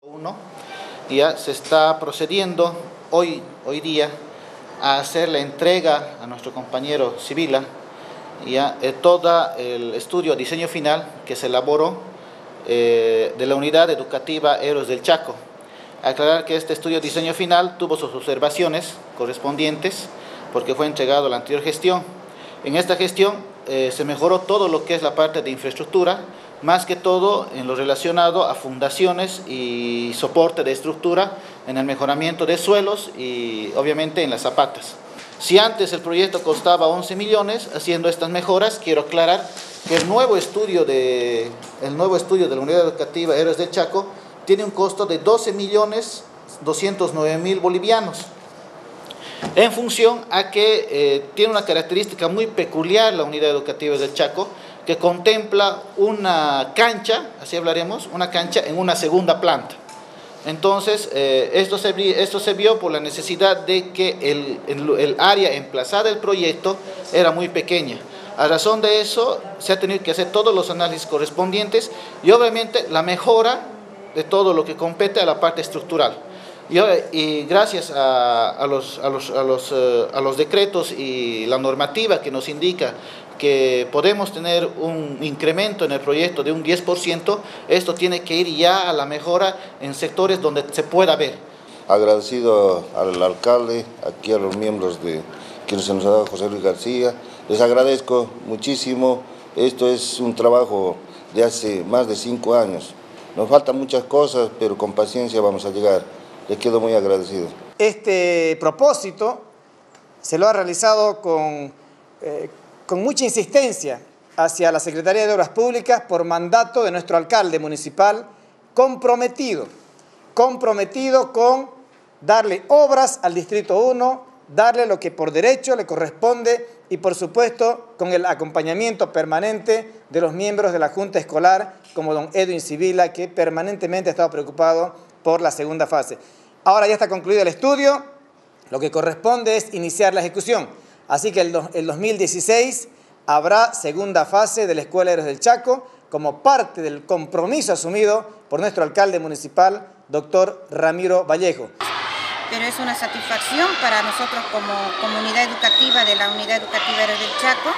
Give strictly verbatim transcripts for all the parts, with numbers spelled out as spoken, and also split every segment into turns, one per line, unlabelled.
Uno, ya se está procediendo hoy, hoy día a hacer la entrega a nuestro compañero Sibila ya eh, todo el estudio diseño final que se elaboró eh, de la unidad educativa Héroes del Chaco. Aclarar que este estudio diseño final tuvo sus observaciones correspondientes porque fue entregado a la anterior gestión. En esta gestión eh, se mejoró todo lo que es la parte de infraestructura, más que todo en lo relacionado a fundaciones y soporte de estructura, en el mejoramiento de suelos y obviamente en las zapatas. Si antes el proyecto costaba once millones, haciendo estas mejoras, quiero aclarar que el nuevo estudio de, el nuevo estudio de la Unidad Educativa Héroes del Chaco tiene un costo de doce millones doscientos nueve mil bolivianos, en función a que eh, tiene una característica muy peculiar la Unidad Educativa del Chaco, que contempla una cancha, así hablaremos, una cancha en una segunda planta. Entonces, eh, esto, se, esto se vio por la necesidad de que el, el, el área emplazada del proyecto era muy pequeña. A razón de eso, se ha tenido que hacer todos los análisis correspondientes y obviamente la mejora de todo lo que compete a la parte estructural. Y, y gracias a, a, los, a, los, a, los, uh, a los decretos y la normativa que nos indica que podemos tener un incremento en el proyecto de un diez por ciento, esto tiene que ir ya a la mejora en sectores donde se pueda ver.
Agradecido al alcalde, aquí a los miembros de quienes se nos ha dado José Luis García, les agradezco muchísimo. Esto es un trabajo de hace más de cinco años. Nos faltan muchas cosas, pero con paciencia vamos a llegar. Les quedo muy agradecido.
Este propósito se lo ha realizado con, eh, con mucha insistencia hacia la Secretaría de Obras Públicas por mandato de nuestro alcalde municipal comprometido, comprometido con darle obras al Distrito uno, darle lo que por derecho le corresponde y por supuesto con el acompañamiento permanente de los miembros de la Junta Escolar como don Edwin Sibila, que permanentemente ha estado preocupado por la segunda fase. Ahora ya está concluido el estudio, lo que corresponde es iniciar la ejecución. Así que el, el dos mil dieciséis habrá segunda fase de la Escuela Héroes del Chaco como parte del compromiso asumido por nuestro alcalde municipal, doctor Ramiro Vallejo.
Pero es una satisfacción para nosotros como comunidad educativa de la Unidad Educativa Héroes del Chaco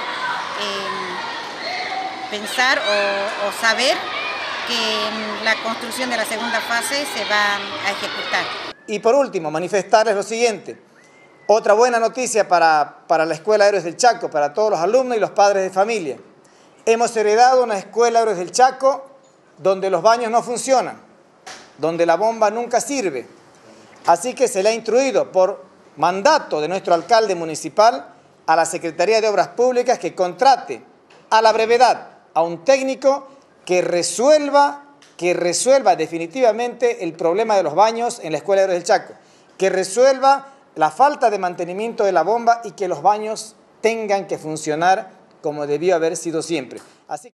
eh, pensar o, o saber que la construcción de la segunda fase se va a ejecutar.
Y por último, manifestarles lo siguiente. Otra buena noticia para, para la Escuela Héroes del Chaco, para todos los alumnos y los padres de familia. Hemos heredado una Escuela Héroes del Chaco donde los baños no funcionan, donde la bomba nunca sirve. Así que se le ha instruido por mandato de nuestro alcalde municipal a la Secretaría de Obras Públicas que contrate a la brevedad a un técnico que resuelva, que resuelva definitivamente el problema de los baños en la Escuela Héroes del Chaco, que resuelva la falta de mantenimiento de la bomba y que los baños tengan que funcionar como debió haber sido siempre. Así